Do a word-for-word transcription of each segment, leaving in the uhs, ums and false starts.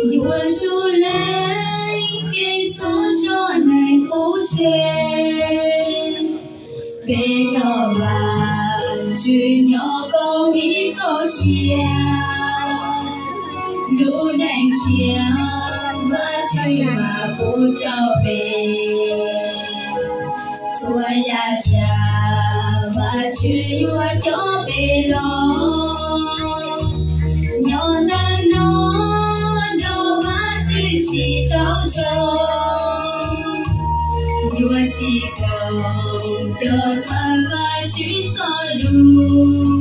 Yua su lấy cái số cho này hỗ trợ bé trò bà chú nhỏ con ý số xia đủ đánh chia và chú mà bố trò bé xua ya cha và chú yua cho bé lo nhỏ nan nó đâu mà chú xì trao cho yua xì trao cho thân và chú cho đủ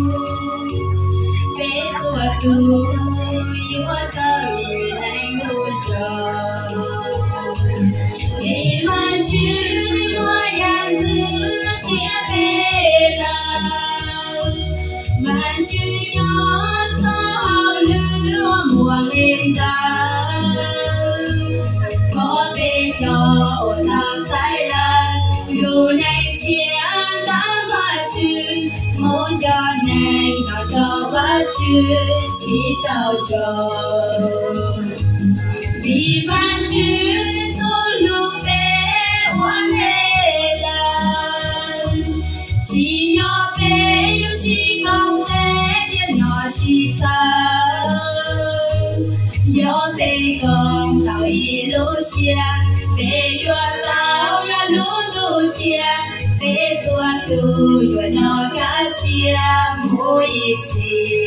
bé xua đủ yua sao ý đánh đủ cho vì mà chú yua ya giữ kia bé lòng mà chú nhỏ sao lửa mùa lên ta có bé cho nào sai là dù này chia ta mà chú muốn cho này nó cho và chú chỉ tao cho vì mà chú số lúc bé hoàn hệ là chỉ nhỏ bé yêu chỉ con bé biết nhỏ chỉ sao nhỏ bé con tao ý lối chia bé yêu tao là lối tu chia bé xua tu yêu nó cả chia mỗi gì